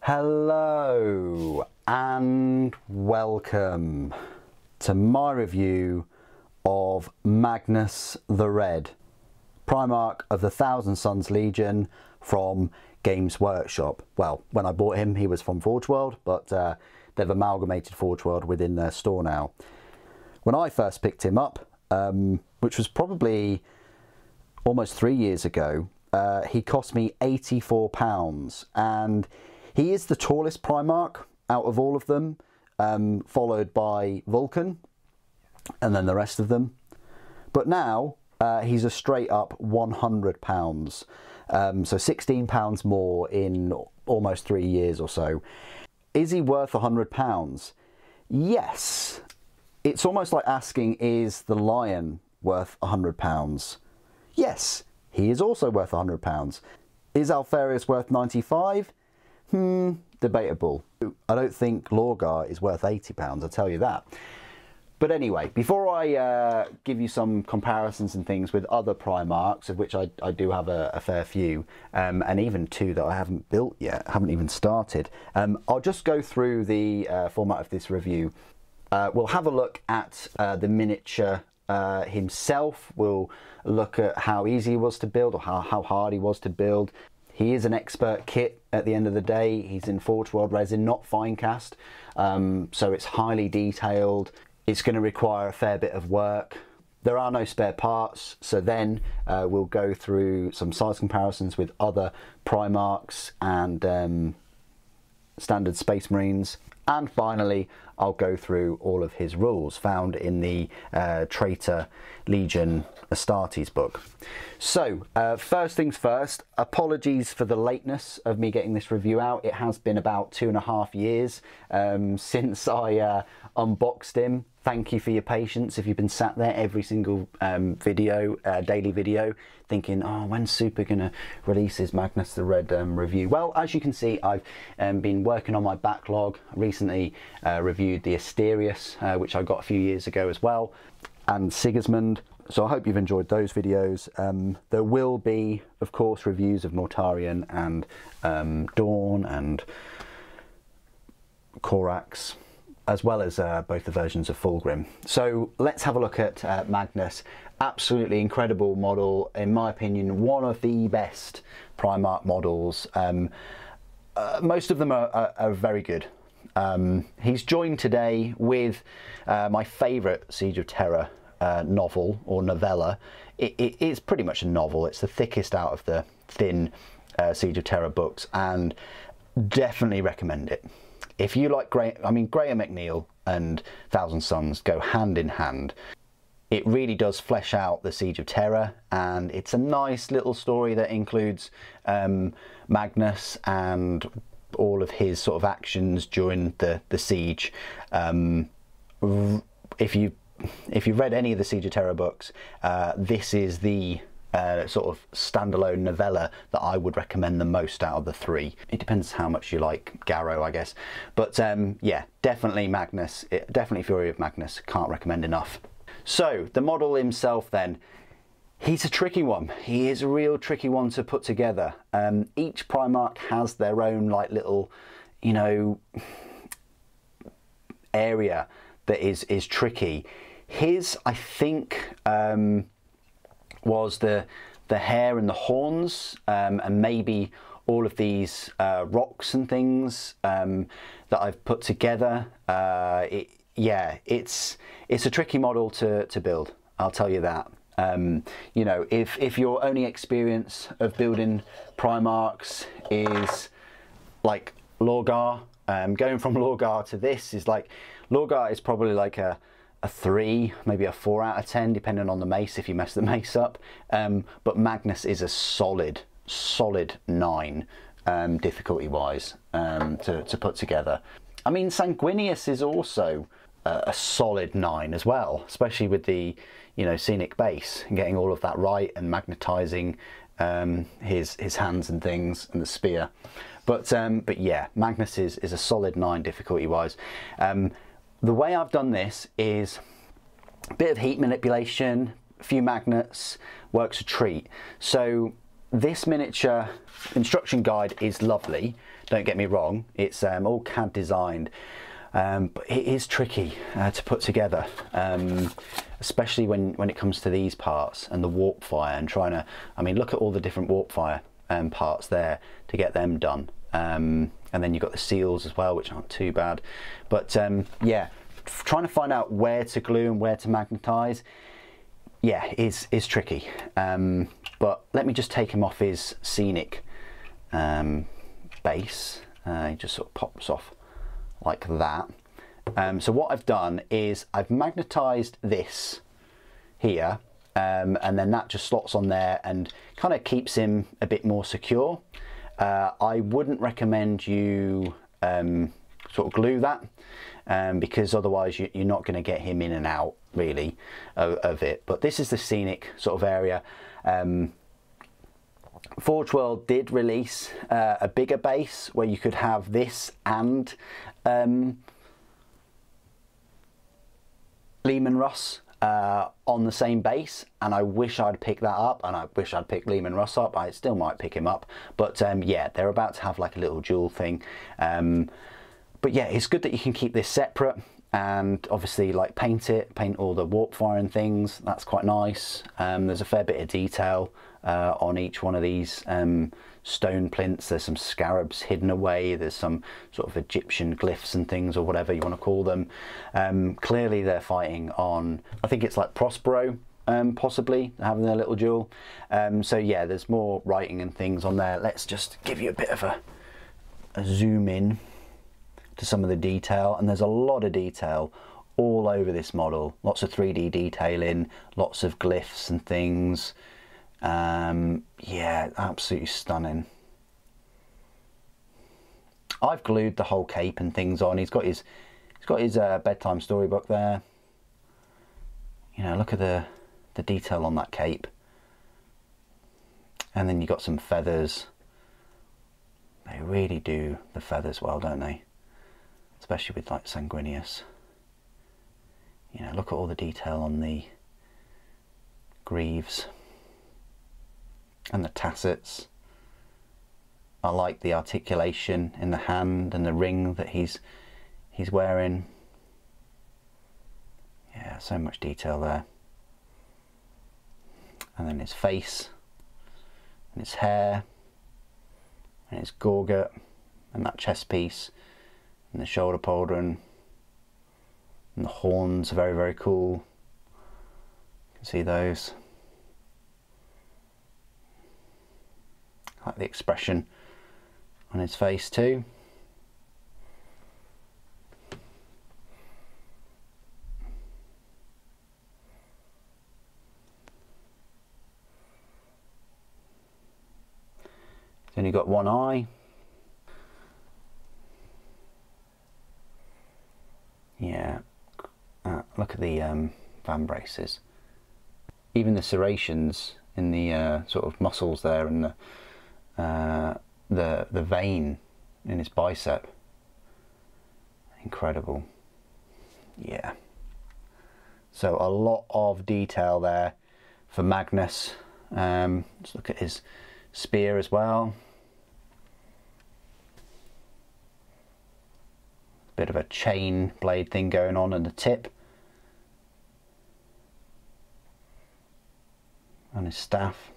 Hello and welcome to my review of Magnus the Red, Primarch of the Thousand Sons Legion from Games Workshop. Well, when I bought him, he was from Forge World, but they've amalgamated Forge World within their store now. When I first picked him up, which was probably almost 3 years ago, he cost me £84, and he is the tallest Primarch out of all of them, followed by Vulcan, and then the rest of them. But now he's a straight up £100, so £16 more in almost 3 years or so. Is he worth £100? Yes. It's almost like asking, is the lion worth £100? Yes, he is also worth £100. Is Alfarius worth 95? Debatable. I don't think Lorgar is worth £80, I'll tell you that. But anyway, before I give you some comparisons and things with other Primarchs, of which I do have a fair few, and even two that I haven't built yet, haven't even started, I'll just go through the format of this review. We'll have a look at the miniature himself. We'll look at how easy he was to build, or how hard he was to build. He is an expert kit at the end of the day. He's in Forge World resin, not fine cast, so it's highly detailed. It's going to require a fair bit of work. There are no spare parts, so then we'll go through some size comparisons with other Primarchs and standard Space Marines. And finally, I'll go through all of his rules found in the Traitor Legion Astartes book. So, first things first, apologies for the lateness of me getting this review out. It has been about 2.5 years since I unboxed him. Thank you for your patience if you've been sat there every single daily video, thinking, oh, when's Super going to release his Magnus the Red review? Well, as you can see, I've been working on my backlog. I recently reviewed the Asterius, which I got a few years ago as well, and Sigismund. So I hope you've enjoyed those videos. There will be, of course, reviews of Mortarion and Dawn and Corax, as well as both the versions of Fulgrim. So let's have a look at Magnus. Absolutely incredible model, in my opinion, one of the best Primarch models. Most of them are very good. He's joined today with my favourite Siege of Terror novel, or novella. It's pretty much a novel. It's the thickest out of the thin Siege of Terror books, and definitely recommend it. If you like Graham McNeil and Thousand Sons go hand in hand. It really does flesh out the Siege of Terror, and it's a nice little story that includes Magnus and all of his sort of actions during the siege. If you've read any of the Siege of Terror books, this is the sort of standalone novella that I would recommend the most out of the three. It depends how much you like Garrow, I guess. But yeah, definitely Magnus, definitely Fury of Magnus, can't recommend enough. So the model himself then, he's a tricky one. He is a real tricky one to put together. Each Primarch has their own like little, you know, area that is tricky. His, I think, was the hair and the horns, and maybe all of these rocks and things that I've put together. Yeah, it's a tricky model to build, I'll tell you that. You know, if your only experience of building Primarchs is like Lorgar, going from Lorgar to this is like, Lorgar is probably like a 3, maybe a 4 out of 10, depending on the mace, if you mess the mace up. But Magnus is a solid 9 difficulty wise to put together. I mean, Sanguinius is also a solid 9 as well, especially with the, you know, scenic base and getting all of that right and magnetizing his hands and things and the spear. But yeah, Magnus is a solid 9 difficulty wise. The way I've done this is a bit of heat manipulation, a few magnets, works a treat. So this miniature instruction guide is lovely. don't get me wrong, it's all CAD designed, but it is tricky to put together, especially when it comes to these parts and the warp fire and trying to, I mean, look at all the different warp fire parts there to get them done. And then you've got the seals as well, which aren't too bad. But yeah, trying to find out where to glue and where to magnetize, yeah, is tricky. But let me just take him off his scenic base. He just sort of pops off like that. So what I've done is I've magnetized this here, and then that just slots on there and kind of keeps him a bit more secure. I wouldn't recommend you sort of glue that, because otherwise you're not going to get him in and out really of it. But this is the scenic sort of area. Forge World did release a bigger base where you could have this and Leman Russ on the same base, and I wish I'd picked that up, and I wish I'd picked Leman Russ up. I still might pick him up, but yeah, they're about to have like a little dual thing. But yeah, it's good that you can keep this separate, and obviously like paint all the warp fire and things. That's quite nice. There's a fair bit of detail on each one of these stone plinths. There's some scarabs hidden away, there's some sort of Egyptian glyphs and things, or whatever you want to call them. Clearly they're fighting on, I think it's like Prospero, possibly having their little duel. So yeah, there's more writing and things on there. Let's just give you a bit of a zoom in to some of the detail, and there's a lot of detail all over this model. Lots of 3D detailing, lots of glyphs and things. Yeah, absolutely stunning. I've glued the whole cape and things on. He's got his bedtime storybook there. You know, look at the detail on that cape. And then you got some feathers. They really do the feathers well, don't they? Especially with like Sanguinius. You know, look at all the detail on the greaves and the tassets. I like the articulation in the hand and the ring that he's wearing. Yeah, so much detail there. And then his face and his hair and his gorget and that chest piece and the shoulder pauldron and the horns are very, very cool. You can see those. I like the expression on his face too. He's only got one eye. Yeah, look at the van braces. Even the serrations in the sort of muscles there, and the vein in his bicep. Incredible. Yeah. So a lot of detail there for Magnus. Let's look at his spear as well. Bit of a chain blade thing going on the tip. And his staff.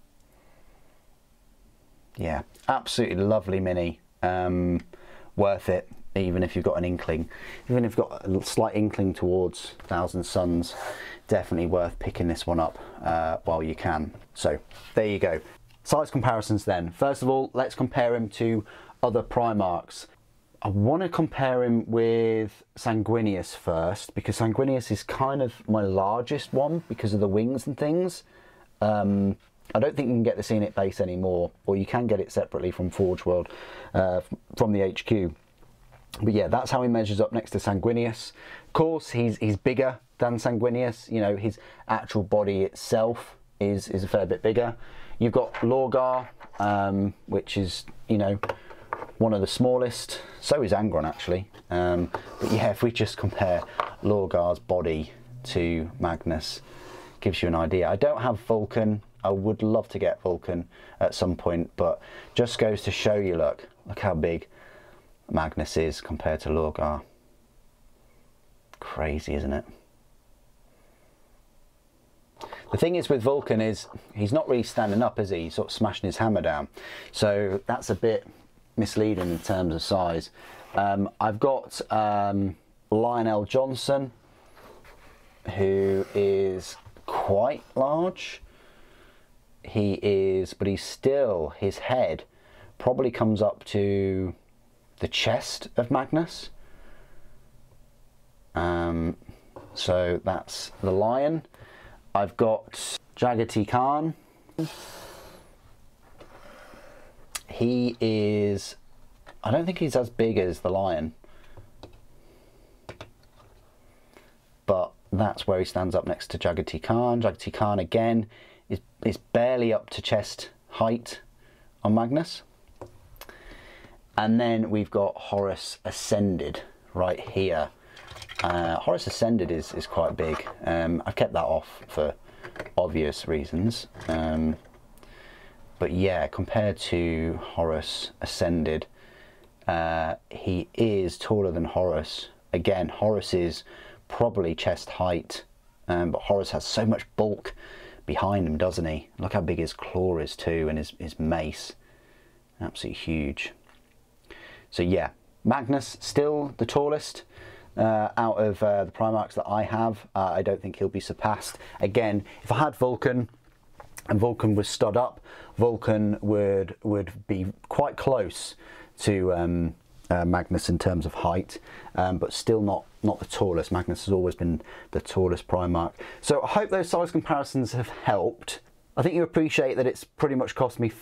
Yeah, absolutely lovely mini. Worth it, even if you've got an inkling. Even if you've got a slight inkling towards Thousand Sons, definitely worth picking this one up while you can. So there you go. Size comparisons then. First of all, let's compare him to other Primarchs. I want to compare him with Sanguinius first, because Sanguinius is kind of my largest one because of the wings and things. I don't think you can get the scenic base anymore, or you can get it separately from Forge World, from the HQ. But yeah, that's how he measures up next to Sanguinius. Of course, he's bigger than Sanguinius. You know, his actual body itself is a fair bit bigger. You've got Lorgar, which is, you know, one of the smallest. So is Angron, actually. But yeah, if we just compare Lorgar's body to Magnus, gives you an idea. I don't have Vulcan. I would love to get Vulcan at some point, but just goes to show you, look Look how big Magnus is compared to Lorgar. Crazy, isn't it? The thing is with Vulcan is he's not really standing up, is he? He's sort of smashing his hammer down. So that's a bit misleading in terms of size. I've got Lionel Johnson, who is quite large. He is, but he's still, his head probably comes up to the chest of Magnus. So that's the lion. I've got Jagati Khan. He is, I don't think he's as big as the lion, but that's where he stands up next to Jagati Khan. Jagati Khan again is barely up to chest height on Magnus. And then we've got Horus Ascended right here. Horus Ascended is quite big. I've kept that off for obvious reasons. But yeah, compared to Horus Ascended, he is taller than Horus. Again, Horus is probably chest height, but Horus has so much bulk behind him, doesn't he? Look how big his claw is too, and his mace. Absolutely huge. So yeah, Magnus still the tallest out of the Primarchs that I have. I don't think he'll be surpassed. Again, if I had Vulcan and Vulcan was stood up, Vulcan would be quite close to Magnus in terms of height, but still not the tallest. Magnus has always been the tallest Primarch. So I hope those size comparisons have helped. I think you appreciate that it's pretty much cost me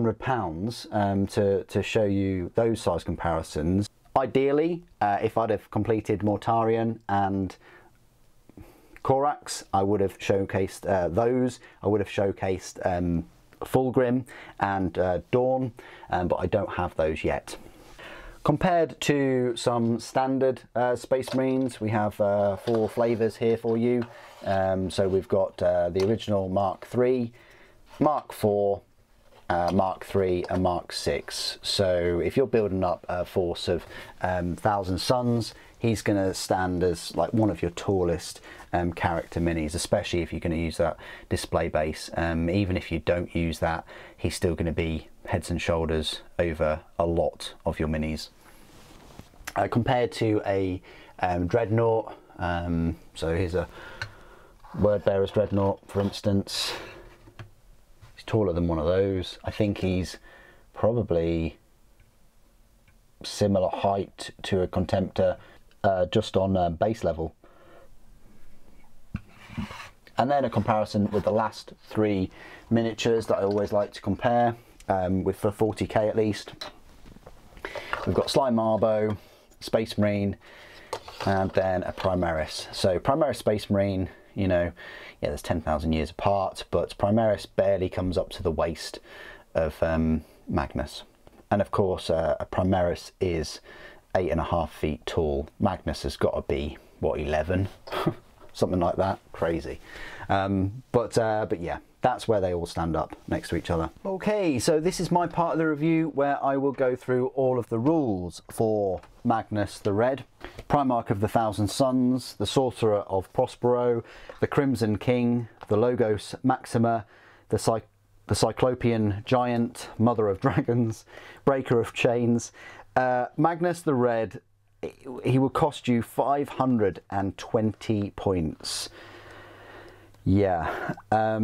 £500 to show you those size comparisons. Ideally, if I'd have completed Mortarion and Corax, I would have showcased those. I would have showcased Fulgrim and Dawn, but I don't have those yet. Compared to some standard Space Marines, we have 4 flavours here for you. So we've got the original Mark III, Mark IV, Mark III and Mark VI. So if you're building up a force of Thousand Sons, he's going to stand as like one of your tallest character minis, especially if you're going to use that display base. Even if you don't use that, he's still going to be heads and shoulders over a lot of your minis. Compared to a Dreadnought, so here's a Wordbearer's Dreadnought, for instance. He's taller than one of those. I think he's probably similar height to a Contemptor, just on base level. And then a comparison with the last 3 miniatures that I always like to compare, with for 40k at least. We've got Sly Marbo, Space Marine, and then a Primaris. So Primaris Space Marine, you know, yeah, there's 10,000 years apart, but Primaris barely comes up to the waist of Magnus. And of course, a Primaris is 8.5 feet tall. Magnus has got to be, what, 11? Something like that. Crazy. But yeah, that's where they all stand up next to each other. Okay, so this is my part of the review where I will go through all of the rules for Magnus the Red, Primarch of the Thousand Sons, the Sorcerer of Prospero, the Crimson King, the Logos Maxima, the Cyclopean Giant, Mother of Dragons, Breaker of Chains. Magnus the Red, he will cost you 520 points. Yeah,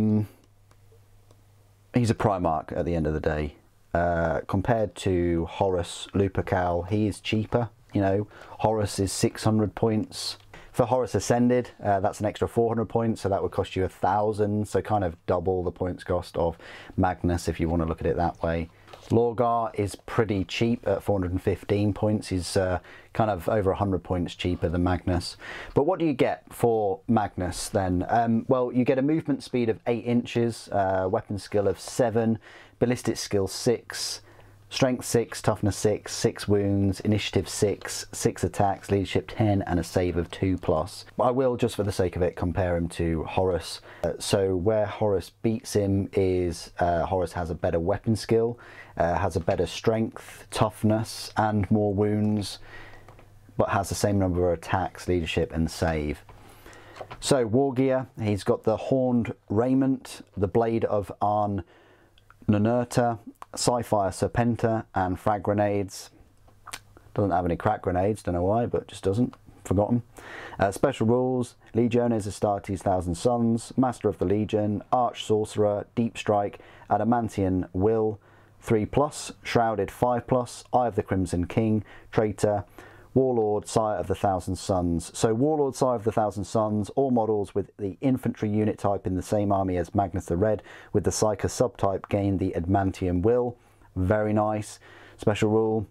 he's a Primarch at the end of the day. Compared to Horus Lupercal, he is cheaper. You know, Horus is 600 points. For Horus Ascended, that's an extra 400 points, so that would cost you 1,000, so kind of double the points cost of Magnus if you want to look at it that way. Lorgar is pretty cheap at 415 points. He's kind of over 100 points cheaper than Magnus. But what do you get for Magnus then? Well, you get a movement speed of 8 inches, weapon skill of 7, ballistic skill 6, Strength 6, toughness 6, 6 wounds, initiative 6, 6 attacks, leadership 10, and a save of 2+. I will, just for the sake of it, compare him to Horus. So where Horus beats him is Horus has a better weapon skill, has a better strength, toughness, and more wounds, but has the same number of attacks, leadership, and save. So war gear, he's got the horned raiment, the blade of Arn Nunerta, Sci-Fire Serpenta, and frag grenades. Doesn't have any crack grenades, don't know why, but just doesn't. Forgotten. Special rules: Legiones Astartes Thousand Sons, Master of the Legion, Arch Sorcerer, Deep Strike, Adamantian Will, 3+, Shrouded 5+, Eye of the Crimson King, Traitor, Warlord, Sire of the Thousand Sons. So Warlord, Sire of the Thousand Sons, all models with the infantry unit type in the same army as Magnus the Red with the Psyker subtype gain the Adamantium Will. Very nice. Special rule: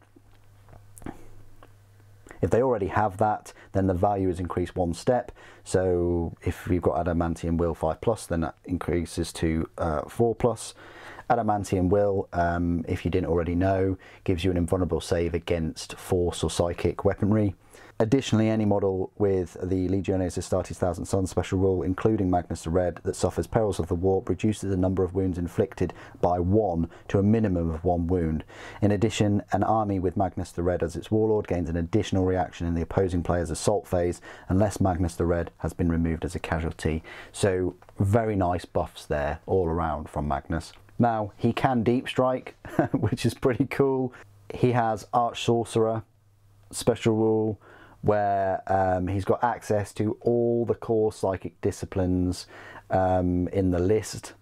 if they already have that, then the value is increased 1 step. So if you've got Adamantium Will 5+, then that increases to 4+. Adamantium Will, if you didn't already know, gives you an invulnerable save against force or psychic weaponry. Additionally, any model with the Legiones Astartes Thousand Sons special rule, including Magnus the Red, that suffers perils of the warp, reduces the number of wounds inflicted by 1 to a minimum of 1 wound. In addition, an army with Magnus the Red as its warlord gains an additional reaction in the opposing player's assault phase, unless Magnus the Red has been removed as a casualty. So very nice buffs there all around from Magnus. Now, he can deep strike, which is pretty cool. He has Arch Sorcerer special rule, where he's got access to all the core psychic disciplines in the list.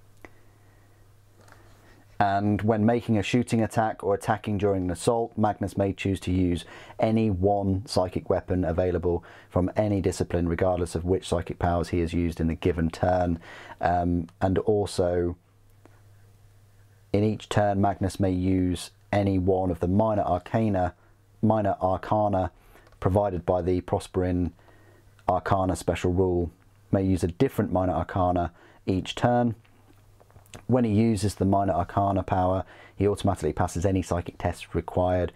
And when making a shooting attack or attacking during an assault, Magnus may choose to use any one psychic weapon available from any discipline, regardless of which psychic powers he has used in the given turn. And also, in each turn, Magnus may use any one of the minor arcana provided by the Prospering Arcana special rule. May use a different minor arcana each turn. When he uses the minor arcana power, he automatically passes any psychic tests required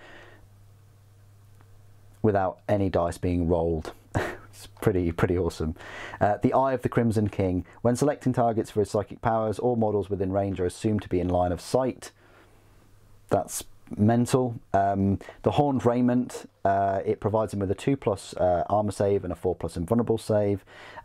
without any dice being rolled. It's pretty awesome. The Eye of the Crimson King. When selecting targets for his psychic powers, all models within range are assumed to be in line of sight. That's mental. The Horned Raiment, it provides him with a 2+ armor save and a 4+ invulnerable save.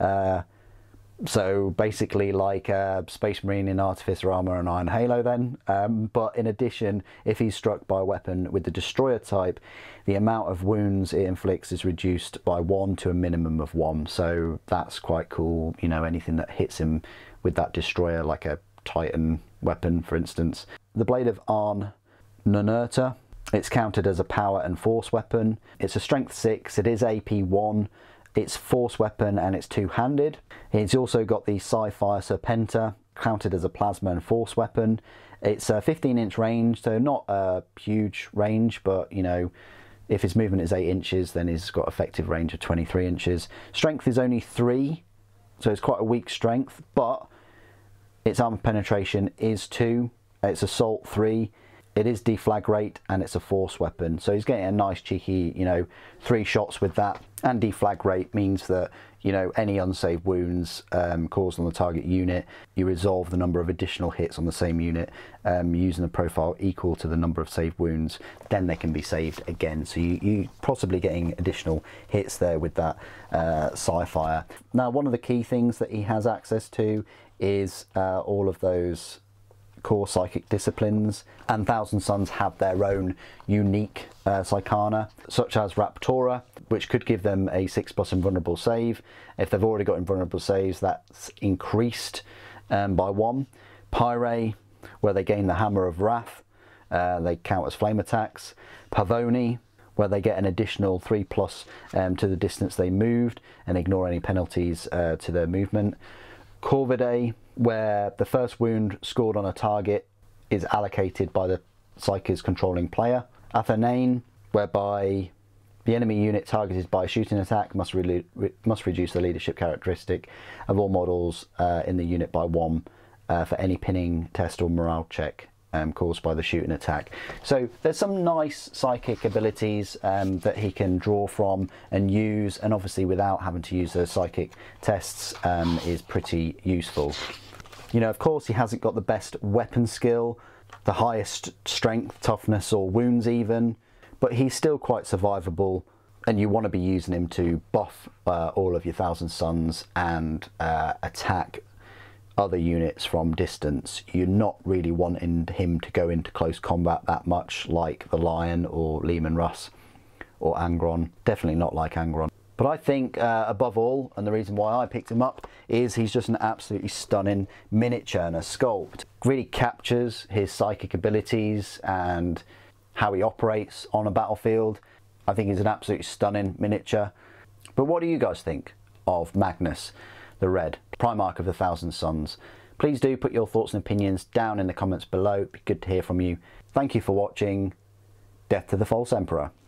So basically like Space Marine in Artificer Armor and Iron Halo then. But in addition, if he's struck by a weapon with the Destroyer type, the amount of wounds it inflicts is reduced by 1 to a minimum of 1. So that's quite cool. You know, anything that hits him with that Destroyer, like a Titan weapon, for instance. The Blade of Arn Nunerta, it's counted as a power and force weapon. It's a strength 6, it is AP 1. It's force weapon and it's two-handed. It's also got the Sci-Fire Serpenta, counted as a plasma and force weapon. It's a 15-inch range, so not a huge range, but you know, if his movement is 8 inches, then he's got effective range of 23 inches. Strength is only 3, so it's quite a weak strength, but its armor penetration is 2. It's assault 3. It is deflagrate and it's a force weapon, so he's getting a nice cheeky, you know, 3 shots with that. And deflagrate means that, you know, any unsaved wounds caused on the target unit, you resolve the number of additional hits on the same unit using a profile equal to the number of saved wounds. Then they can be saved again, so you possibly getting additional hits there with that Sci-Fire. Now, one of the key things that he has access to is all of those core psychic disciplines, and Thousand Sons have their own unique psychana, such as Raptora, which could give them a 6+ invulnerable save. If they've already got invulnerable saves, that's increased by 1. Pyre, where they gain the Hammer of Wrath, they count as flame attacks. Pavoni, where they get an additional 3+ to the distance they moved and ignore any penalties to their movement. Corvidae, where the first wound scored on a target is allocated by the Psyker's controlling player. Athenaean, whereby the enemy unit targeted by a shooting attack must reduce the leadership characteristic of all models in the unit by 1 for any pinning test or morale check caused by the shooting attack. So there's some nice psychic abilities that he can draw from and use, and obviously without having to use those psychic tests is pretty useful. You know, of course he hasn't got the best weapon skill, the highest strength, toughness or wounds even, but he's still quite survivable, and you want to be using him to buff all of your Thousand Sons and attack other units from distance. You're not really wanting him to go into close combat that much like the Lion or Leman Russ or Angron. Definitely not like Angron. But I think above all, and the reason why I picked him up, is he's just an absolutely stunning miniature and a sculpt. Really captures his psychic abilities and how he operates on a battlefield. I think he's an absolutely stunning miniature. But what do you guys think of Magnus the Red, Primarch of the Thousand Sons? Please do put your thoughts and opinions down in the comments below. It'd be good to hear from you. Thank you for watching. Death to the False Emperor.